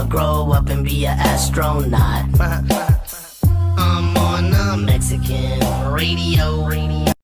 grow up and be an astronaut. I'm on a Mexican radio.